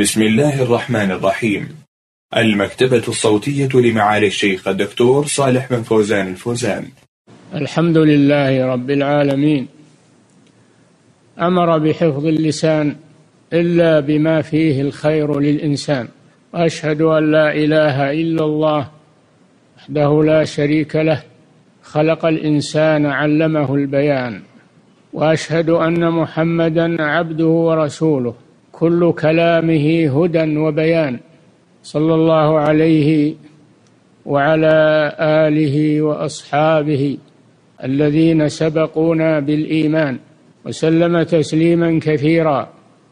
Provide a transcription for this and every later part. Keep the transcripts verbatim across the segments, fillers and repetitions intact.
بسم الله الرحمن الرحيم. المكتبة الصوتية لمعالي الشيخ الدكتور صالح بن فوزان الفوزان. الحمد لله رب العالمين، أمر بحفظ اللسان إلا بما فيه الخير للإنسان، وأشهد أن لا إله إلا الله وحده لا شريك له، خلق الإنسان علمه البيان، وأشهد أن محمدًا عبده ورسوله، كل كلامه هدى وبيان، صلى الله عليه وعلى آله وأصحابه الذين سبقونا بالإيمان، وسلم تسليما كثيرا.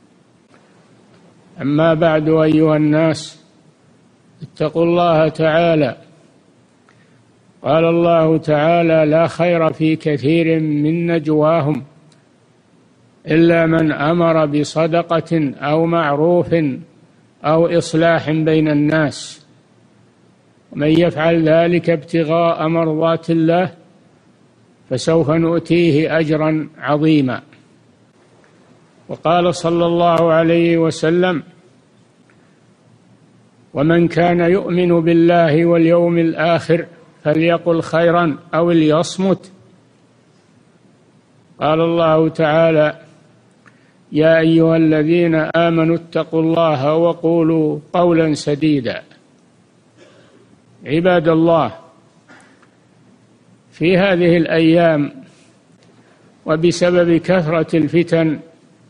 أما بعد، أيها الناس، اتقوا الله تعالى. قال الله تعالى: لا خير في كثير من نجواهم إلا من أمر بصدقة أو معروف أو إصلاح بين الناس، ومن يفعل ذلك ابتغاء مرضات الله فسوف نؤتيه أجرا عظيما. وقال صلى الله عليه وسلم: ومن كان يؤمن بالله واليوم الآخر فليقل خيرا أو ليصمت. قال الله تعالى: يا أيها الذين آمنوا اتقوا الله وقولوا قولا سديدا. عباد الله، في هذه الأيام وبسبب كثرة الفتن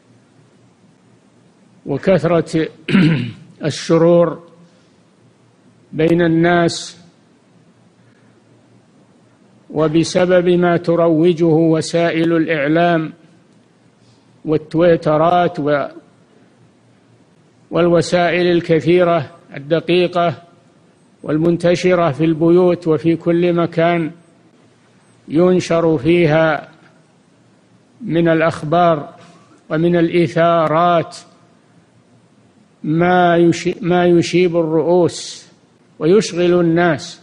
وكثرة الشرور بين الناس، وبسبب ما تروجه وسائل الإعلام والتويترات والوسائل الكثيرة الدقيقة والمنتشرة في البيوت وفي كل مكان، ينشر فيها من الأخبار ومن الإثارات ما ما يشيب الرؤوس ويشغل الناس.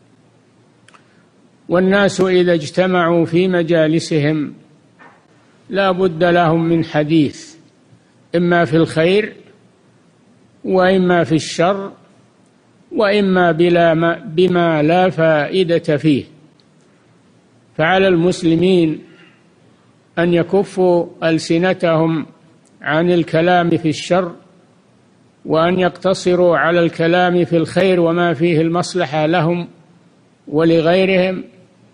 والناس إذا اجتمعوا في مجالسهم لا بد لهم من حديث، إما في الخير وإما في الشر وإما بلا بما لا فائدة فيه. فعلى المسلمين أن يكفوا ألسنتهم عن الكلام في الشر، وأن يقتصروا على الكلام في الخير وما فيه المصلحة لهم ولغيرهم،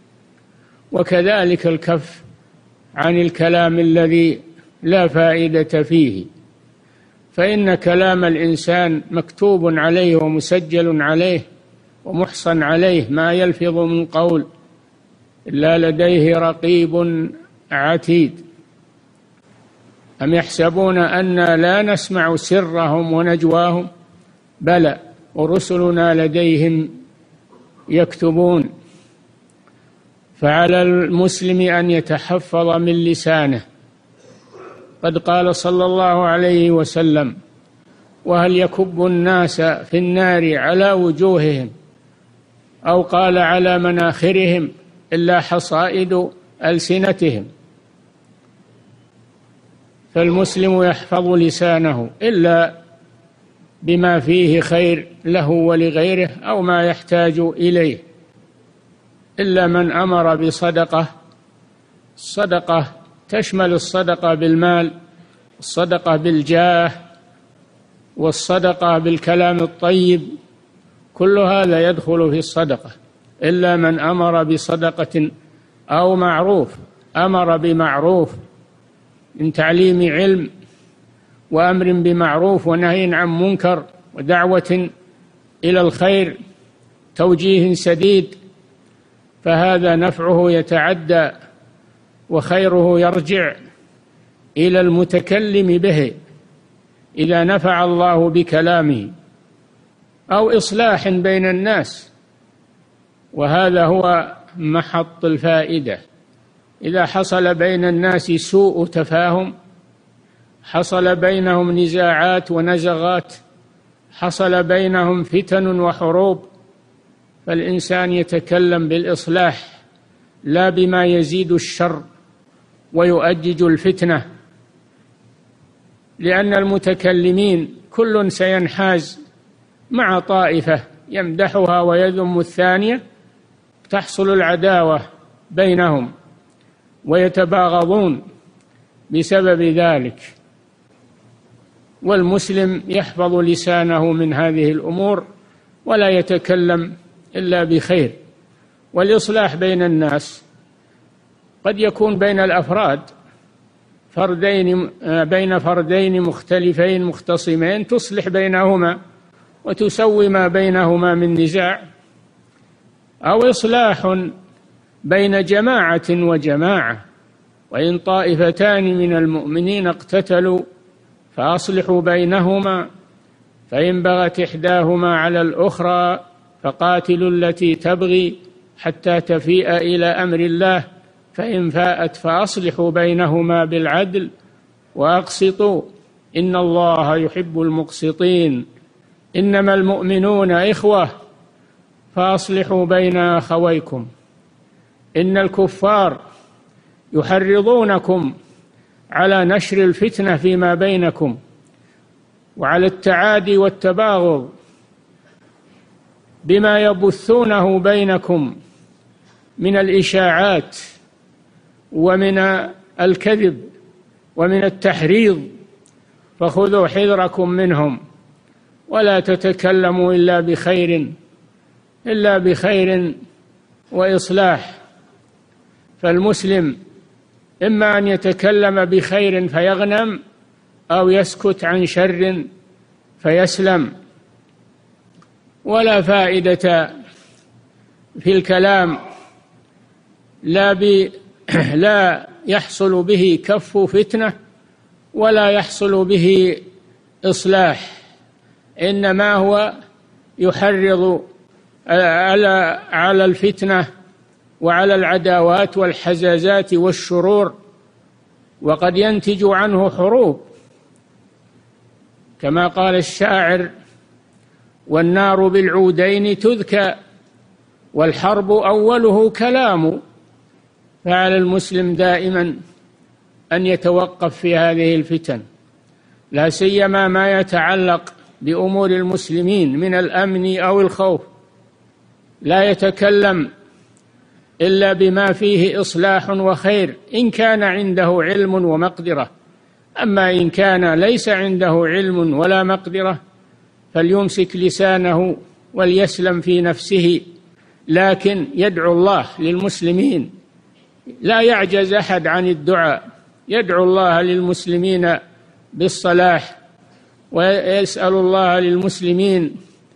وكذلك الكف عن الكلام الذي لا فائدة فيه، فإن كلام الإنسان مكتوب عليه ومسجل عليه ومحصن عليه، ما يلفظ من قول إلا لديه رقيب عتيد. أم يحسبون أنا لا نسمع سرهم ونجواهم؟ بلى ورسلنا لديهم يكتبون. فعلى المسلم أن يتحفظ من لسانه. قد قال صلى الله عليه وسلم: وهل يكب الناس في النار على وجوههم، أو قال على مناخرهم، إلا حصائد ألسنتهم. فالمسلم يحفظ لسانه إلا بما فيه خير له ولغيره أو ما يحتاج إليه، إلا من أمر بصدقة. الصدقة تشمل الصدقة بالمال، الصدقة بالجاه، والصدقة بالكلام الطيب، كل هذا يدخل في الصدقة، إلا من أمر بصدقة أو معروف. أمر بمعروف من تعليم علم وأمر بمعروف ونهي عن منكر ودعوة إلى الخير، توجيه سديد، فهذا نفعه يتعدى وخيره يرجع إلى المتكلم به إذا نفع الله بكلامه، أو إصلاح بين الناس، وهذا هو محط الفائدة. إذا حصل بين الناس سوء تفاهم، حصل بينهم نزاعات ونزغات، حصل بينهم فتن وحروب، فالإنسان يتكلم بالإصلاح لا بما يزيد الشر ويؤجج الفتنة. لأن المتكلمين كل سينحاز مع طائفة يمدحها ويذم الثانية، تحصل العداوة بينهم ويتباغضون بسبب ذلك. والمسلم يحفظ لسانه من هذه الأمور ولا يتكلم إلا بخير. والإصلاح بين الناس قد يكون بين الأفراد، فردين بين فردين مختلفين مختصمين، تصلح بينهما وتسوي ما بينهما من نزاع، أو إصلاح بين جماعة وجماعة. وإن طائفتان من المؤمنين اقتتلوا فأصلحوا بينهما، فإن بغت إحداهما على الأخرى فقاتلوا التي تبغي حتى تفيء إلى أمر الله، فإن فاءت فأصلحوا بينهما بالعدل وأقسطوا إن الله يحب المقسطين. إنما المؤمنون إخوة فأصلحوا بين أخويكم. إن الكفار يحرضونكم على نشر الفتنة فيما بينكم وعلى التعادي والتباغض بما يبثونه بينكم من الإشاعات ومن الكذب ومن التحريض، فخذوا حذركم منهم ولا تتكلموا إلا بخير إلا بخير وإصلاح. فالمسلم إما أن يتكلم بخير فيغنم، أو يسكت عن شر فيسلم. ولا فائدة في الكلام لا ب لا يحصل به كف فتنة ولا يحصل به إصلاح، إنما هو يحرض على على الفتنة وعلى العداوات والحزازات والشرور، وقد ينتج عنه حروب كما قال الشاعر: والنار بالعودين تذكى والحرب أوله كلام. فعلى المسلم دائما أن يتوقف في هذه الفتن، لا سيما ما يتعلق بأمور المسلمين من الأمن أو الخوف، لا يتكلم إلا بما فيه إصلاح وخير إن كان عنده علم ومقدرة. أما إن كان ليس عنده علم ولا مقدرة فليمسك لسانه وليسلم في نفسه، لكن يدعو الله للمسلمين، لا يعجز أحد عن الدعاء، يدعو الله للمسلمين بالصلاح ويسأل الله للمسلمين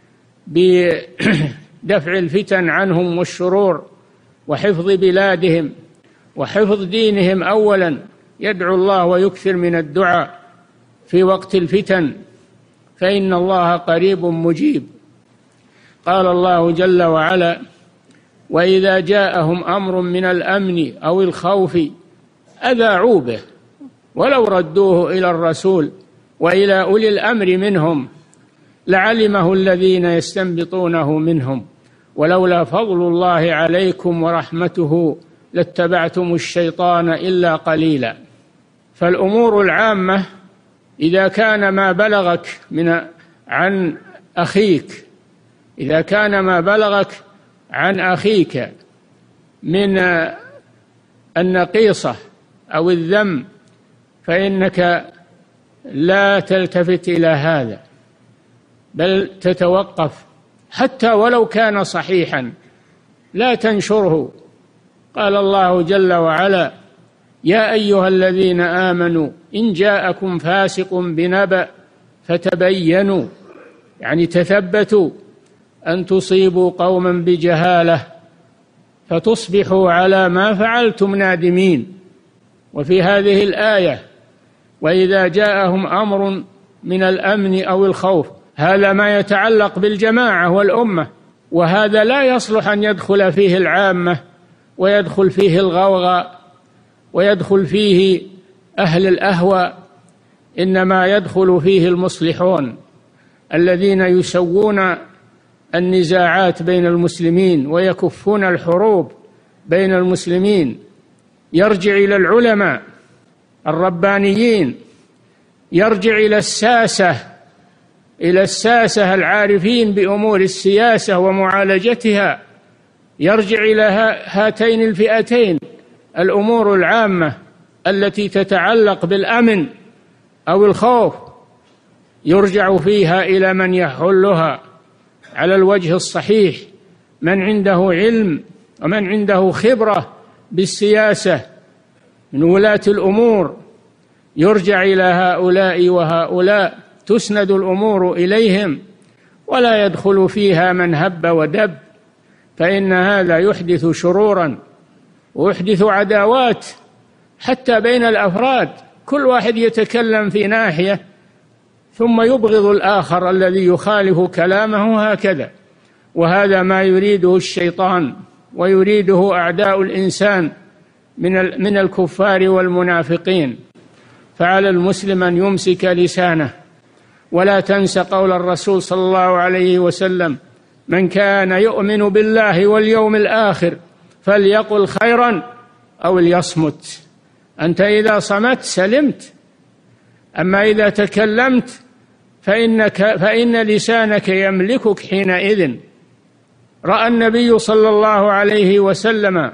بدفع الفتن عنهم والشرور وحفظ بلادهم وحفظ دينهم أولا. يدعو الله ويكثر من الدعاء في وقت الفتن، فإن الله قريب مجيب. قال الله جل وعلا: وإذا جاءهم أمر من الأمن أو الخوف أذاعوا به ولو ردوه إلى الرسول وإلى أولي الأمر منهم لعلمه الذين يستنبطونه منهم ولولا فضل الله عليكم ورحمته لاتبعتم الشيطان إلا قليلا. فالأمور العامة إذا كان ما بلغك من عن أخيك إذا كان ما بلغك عن أخيك من النقيصة أو الذم فإنك لا تلتفت إلى هذا، بل تتوقف حتى ولو كان صحيحا لا تنشره. قال الله جل وعلا: يا أيها الذين آمنوا إن جاءكم فاسق بنبأ فتبينوا، يعني تثبتوا أن تصيبوا قوما بجهالة فتصبحوا على ما فعلتم نادمين. وفي هذه الآية: وإذا جاءهم أمر من الأمن أو الخوف، هذا ما يتعلق بالجماعة والأمة، وهذا لا يصلح أن يدخل فيه العامة ويدخل فيه الغوغاء ويدخل فيه أهل الأهوى، إنما يدخل فيه المصلحون الذين يسوون النزاعات بين المسلمين ويكفون الحروب بين المسلمين. يرجع إلى العلماء الربانيين يرجع إلى الساسة إلى الساسة العارفين بأمور السياسة ومعالجتها، يرجع إلى هاتين الفئتين: الأمور العامة التي تتعلق بالأمن أو الخوف يرجع فيها إلى من يحلها على الوجه الصحيح، من عنده علم ومن عنده خبرة بالسياسة من ولاة الأمور، يرجع إلى هؤلاء وهؤلاء، تسند الأمور إليهم، ولا يدخل فيها من هب ودب، فإن هذا يحدث شرورا ويحدث عداوات حتى بين الأفراد، كل واحد يتكلم في ناحية ثم يبغض الآخر الذي يخالف كلامه هكذا. وهذا ما يريده الشيطان ويريده أعداء الإنسان من من الكفار والمنافقين. فعلى المسلم أن يمسك لسانه، ولا تنس قول الرسول صلى الله عليه وسلم: من كان يؤمن بالله واليوم الآخر فليقل خيرا أو ليصمت. أنت إذا صمت سلمت، أما إذا تكلمت فإنك فإن لسانك يملكك حينئذ. رأى النبي صلى الله عليه وسلم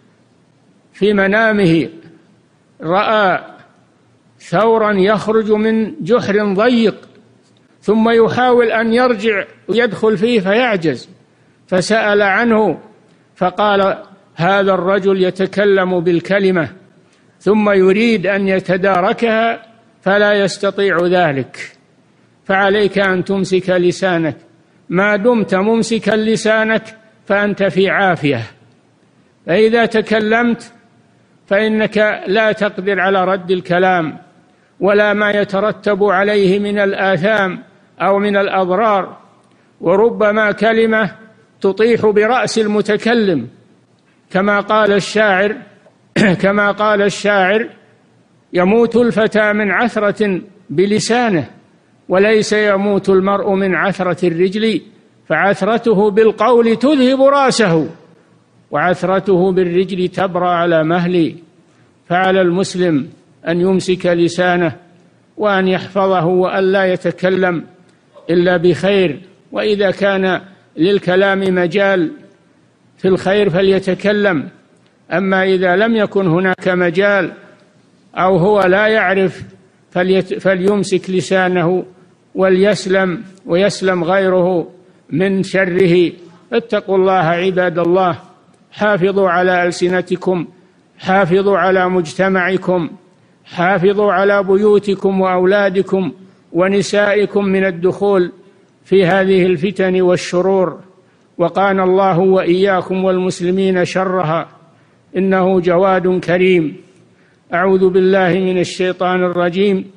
في منامه، رأى ثورا يخرج من جحر ضيق ثم يحاول أن يرجع ويدخل فيه فيعجز، فسأل عنه فقال: هذا الرجل يتكلم بالكلمة ثم يريد أن يتداركها فلا يستطيع ذلك. فعليك أن تمسك لسانك، ما دمت ممسكا لسانك فأنت في عافية. فإذا تكلمت فإنك لا تقدر على رد الكلام ولا ما يترتب عليه من الآثام أو من الأضرار، وربما كلمة تطيح برأس المتكلم، كما قال الشاعر كما قال الشاعر: يموت الفتى من عثرة بلسانه، وليس يموت المرء من عثرة الرجل، فعثرته بالقول تذهب رأسه وعثرته بالرجل تبرى على مهلي. فعلى المسلم أن يمسك لسانه وأن يحفظه وأن لا يتكلم إلا بخير، وإذا كان للكلام مجال في الخير فليتكلم، أما إذا لم يكن هناك مجال أو هو لا يعرف فليمسك لسانه وليسلم ويسلم غيره من شره. فاتقوا الله عباد الله، حافظوا على ألسنتكم، حافظوا على مجتمعكم، حافظوا على بيوتكم وأولادكم ونسائكم من الدخول في هذه الفتن والشرور، وقانا الله وإياكم والمسلمين شرها، إنه جواد كريم. أعوذ بالله من الشيطان الرجيم.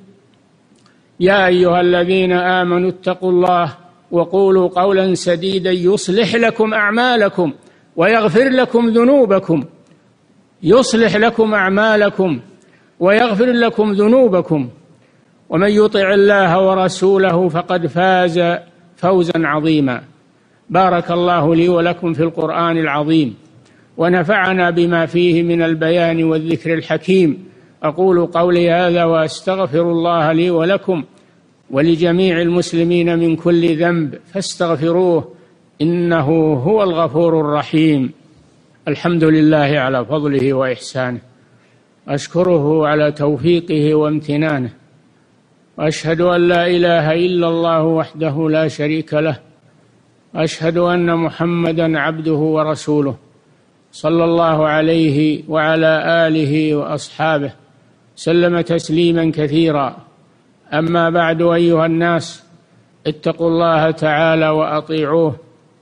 يا أيها الذين آمنوا اتقوا الله وقولوا قولا سديدا يصلح لكم أعمالكم ويغفر لكم ذنوبكم يصلح لكم أعمالكم ويغفر لكم ذنوبكم ومن يطع الله ورسوله فقد فاز فوزا عظيما. بارك الله لي ولكم في القرآن العظيم، ونفعنا بما فيه من البيان والذكر الحكيم. أقول قولي هذا وأستغفر الله لي ولكم ولجميع المسلمين من كل ذنب فاستغفروه إنه هو الغفور الرحيم. الحمد لله على فضله وإحسانه، أشكره على توفيقه وامتنانه، وأشهد أن لا إله إلا الله وحده لا شريك له، أشهد أن محمدًا عبده ورسوله صلى الله عليه وعلى آله وأصحابه سلم تسليما كثيرا. أما بعد، أيها الناس، اتقوا الله تعالى وأطيعوه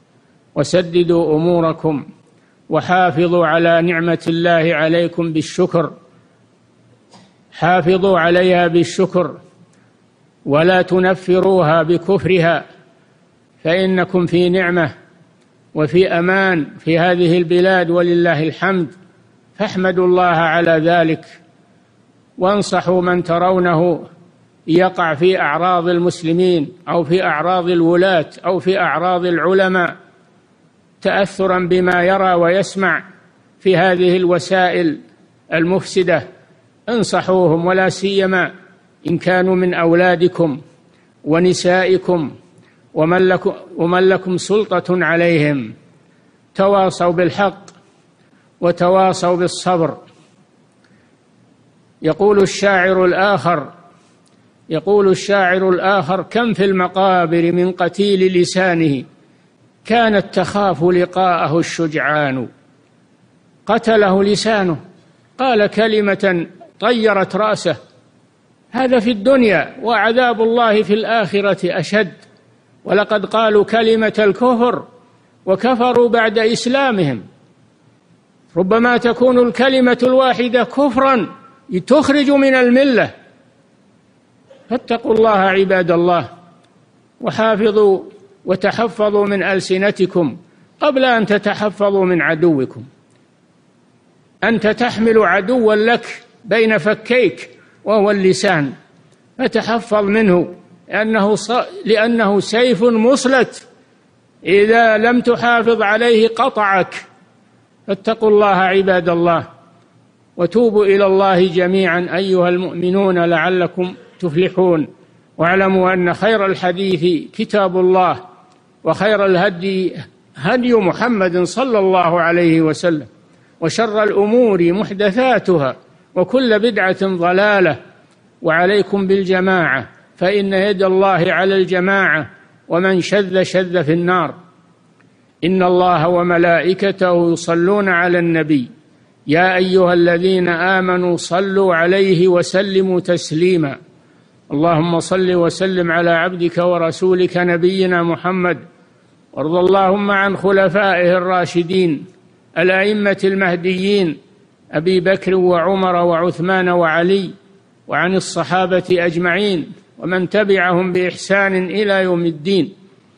وسددوا أموركم وحافظوا على نعمة الله عليكم بالشكر، حافظوا عليها بالشكر ولا تنفروها بكفرها، فإنكم في نعمة وفي أمان في هذه البلاد ولله الحمد، فاحمدوا الله على ذلك، وانصحوا من ترونه يقع في أعراض المسلمين أو في أعراض الولاة أو في أعراض العلماء تأثرا بما يرى ويسمع في هذه الوسائل المفسدة، انصحوهم، ولا سيما إن كانوا من أولادكم ونسائكم ومن لكم, ومن لكم سلطة عليهم. تواصوا بالحق وتواصوا بالصبر. يقول الشاعر الآخر يقول الشاعر الآخر كم في المقابر من قتيل لسانه كانت تخاف لقاءه الشجعان. قتله لسانه، قال كلمة طيرت رأسه. هذا في الدنيا، وعذاب الله في الآخرة أشد. ولقد قالوا كلمة الكفر وكفروا بعد إسلامهم. ربما تكون الكلمة الواحدة كفرا تخرج من الملة. فاتقوا الله عباد الله، وحافظوا وتحفظوا من ألسنتكم قبل أن تتحفظوا من عدوكم. أنت تحمل عدوا لك بين فكيك وهو اللسان، فتحفظ منه لأنه, لأنه سيف مسلت، إذا لم تحافظ عليه قطعك. فاتقوا الله عباد الله، وتوبوا إلى الله جميعا أيها المؤمنون لعلكم تفلحون. واعلموا أن خير الحديث كتاب الله، وخير الهدي هدي محمد صلى الله عليه وسلم، وشر الأمور محدثاتها، وكل بدعة ضلالة. وعليكم بالجماعة، فإن يد الله على الجماعة، ومن شذ شذ في النار. إن الله وملائكته يصلون على النبي يا أيها الذين آمنوا صلوا عليه وسلموا تسليما. اللهم صل وسلم على عبدك ورسولك نبينا محمد، وارض اللهم عن خلفائه الراشدين الأئمة المهديين أبي بكر وعمر وعثمان وعلي، وعن الصحابة أجمعين ومن تبعهم بإحسان إلى يوم الدين.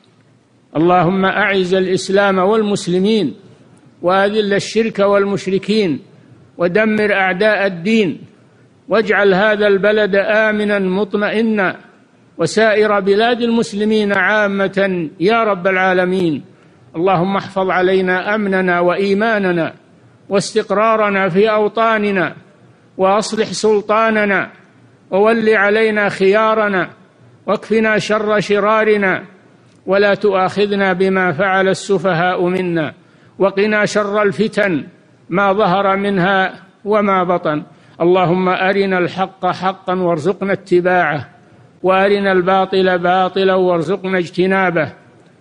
اللهم أعز الإسلام والمسلمين، وأذل الشرك والمشركين، ودمر أعداء الدين، واجعل هذا البلد آمنا مطمئنا، وسائر بلاد المسلمين عامة يا رب العالمين. اللهم احفظ علينا أمننا وإيماننا واستقرارنا في أوطاننا، وأصلح سلطاننا، وول علينا خيارنا، واكفنا شر شرارنا، ولا تؤاخذنا بما فعل السفهاء منا، وقنا شر الفتن ما ظهر منها وما بطن. اللهم أرنا الحق حقا وارزقنا اتباعه، وأرنا الباطل باطلا وارزقنا اجتنابه.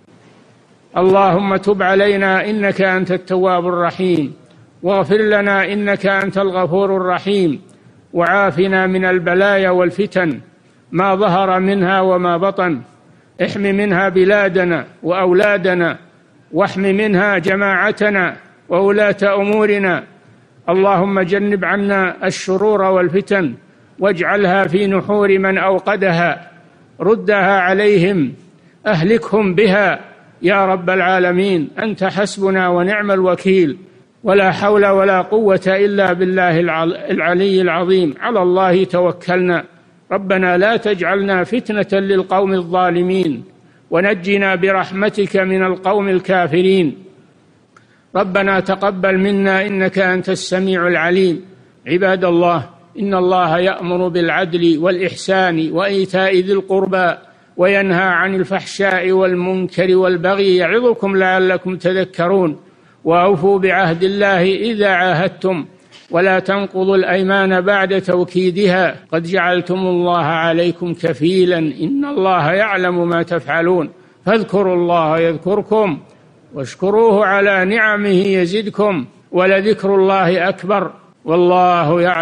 اللهم تب علينا إنك أنت التواب الرحيم، واغفر لنا إنك أنت الغفور الرحيم، وعافنا من البلايا والفتن ما ظهر منها وما بطن. احم منها بلادنا وأولادنا، واحم منها جماعتنا وولاة أمورنا. اللهم جنب عنا الشرور والفتن، واجعلها في نحور من أوقدها، ردها عليهم، أهلكهم بها يا رب العالمين. أنت حسبنا ونعم الوكيل، ولا حول ولا قوة إلا بالله العلي العظيم. على الله توكلنا. ربنا لا تجعلنا فتنة للقوم الظالمين، ونجنا برحمتك من القوم الكافرين. ربنا تقبل منا إنك أنت السميع العليم. عباد الله، إن الله يأمر بالعدل والإحسان وإيتاء ذي القربى، وينهى عن الفحشاء والمنكر والبغي، يعظكم لعلكم تذكرون. وأوفوا بعهد الله إذا عاهدتم، ولا تنقضوا الأيمان بعد توكيدها، قد جعلتم الله عليكم كفيلا، إن الله يعلم ما تفعلون. فاذكروا الله يذكركم، واشكروه على نعمه يزدكم، ولذكر الله أكبر، والله يعلم.